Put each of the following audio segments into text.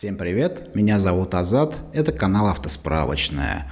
Всем привет, меня зовут Азат, это канал Автосправочная.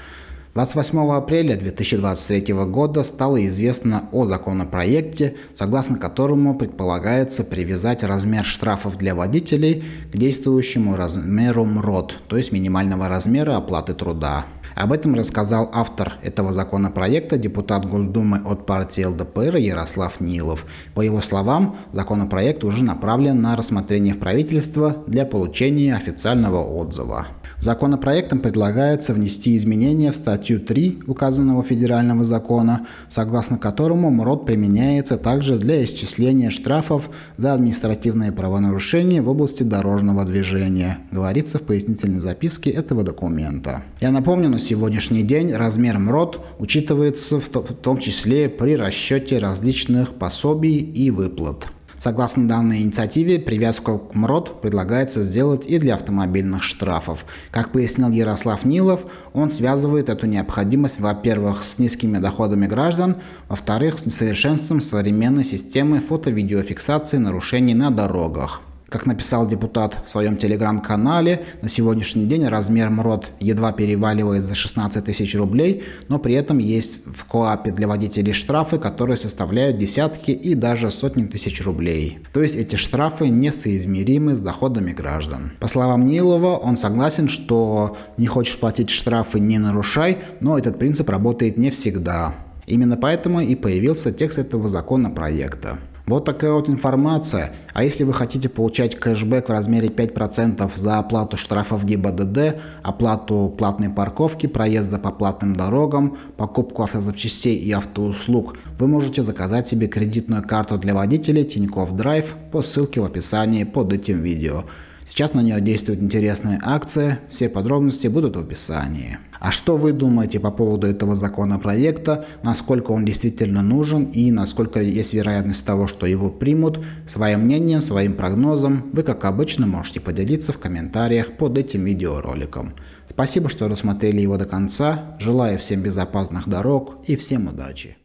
28 апреля 2023 года стало известно о законопроекте, согласно которому предполагается привязать размер штрафов для водителей к действующему размеру МРОТ, то есть минимального размера оплаты труда. Об этом рассказал автор этого законопроекта, депутат Госдумы от партии ЛДПР Ярослав Нилов. По его словам, законопроект уже направлен на рассмотрение в правительство для получения официального отзыва. Законопроектом предлагается внести изменения в статью 3 указанного федерального закона, согласно которому МРОТ применяется также для исчисления штрафов за административные правонарушения в области дорожного движения, говорится в пояснительной записке этого документа. Я напомню, на сегодняшний день размер МРОТ учитывается в том числе при расчете различных пособий и выплат. Согласно данной инициативе, привязку к МРОТ предлагается сделать и для автомобильных штрафов. Как пояснил Ярослав Нилов, он связывает эту необходимость, во-первых, с низкими доходами граждан, во-вторых, с несовершенством современной системы фото-видеофиксации нарушений на дорогах. Как написал депутат в своем телеграм-канале, на сегодняшний день размер МРОТ едва переваливает за 16 тысяч рублей, но при этом есть в КоАПе для водителей штрафы, которые составляют десятки и даже сотни тысяч рублей. То есть эти штрафы несоизмеримы с доходами граждан. По словам Нилова, он согласен, что не хочешь платить штрафы — не нарушай, но этот принцип работает не всегда. Именно поэтому и появился текст этого законопроекта. Вот такая вот информация. А если вы хотите получать кэшбэк в размере 5% за оплату штрафов ГИБДД, оплату платной парковки, проезда по платным дорогам, покупку автозапчастей и автоуслуг, вы можете заказать себе кредитную карту для водителей Тинькофф Драйв по ссылке в описании под этим видео. Сейчас на нее действует интересная акция, все подробности будут в описании. А что вы думаете по поводу этого законопроекта, насколько он действительно нужен и насколько есть вероятность того, что его примут? Своим мнением, своим прогнозом вы, как обычно, можете поделиться в комментариях под этим видеороликом. Спасибо, что досмотрели его до конца, желаю всем безопасных дорог и всем удачи!